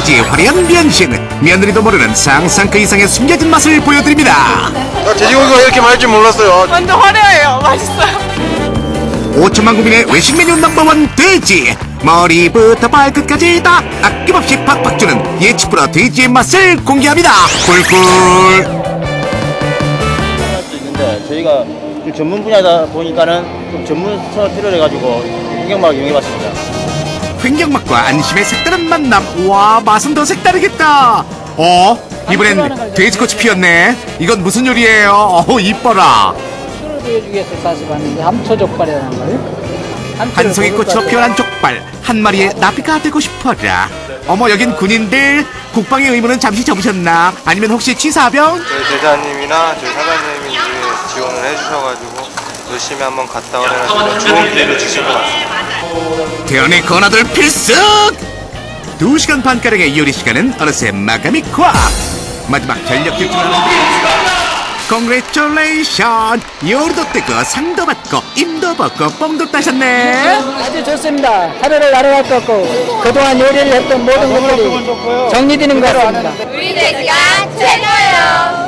돼지의 화려한 변신. 며느리도 모르는 상상 그 이상의 숨겨진 맛을 보여드립니다. 돼지고기가 이렇게 많을 줄 몰랐어요. 완전 화려해요. 맛있어요. 5천만 국민의 외식 메뉴 넘버원 돼지. 머리부터 발끝까지 다 아낌없이 팍팍 주는 예측 불허 돼지의 맛을 공개합니다. 꿀꿀. 할 수 있는데 저희가 좀 전문 분야다 보니까는 좀 전문성을 필요해가지고 횡격막 이용해봤습니다. 횡격막과 안심의 색다른 만남. 와, 맛은 더 색다르겠다. 이번엔 돼지꽃이 피었네. 이건 무슨 요리예요? 이뻐라. 술을 보여주기 위해서 사실 왔는데 함초족발이라는 거예요. 한 송이 꽃으로 피어난 족발 한 마리의 나비가 되고 싶어라. 어머, 여긴 군인들. 국방의 의무는 잠시 접으셨나? 아니면 혹시 취사병? 저희 대사님이나 저희 사장님이 이제 지원을 해주셔가지고 열심히 한번 갔다 오래가지고 좋은 기회를 주신 것 같습니다. 태연의 건아들 필승! 2시간 반가량의 요리 시간은 어느새 마감이 꽉! 마지막 전력 질주하는 Congratulation! 요리도 뜨고 상도 받고 임도 받고 뽕도 따셨네. 아주 좋습니다. 하루를 날아갈 것 같고 그동안 요리를 했던 모든 것들이 정리되는 것 같습니다. 우리 돼지가 최고예요.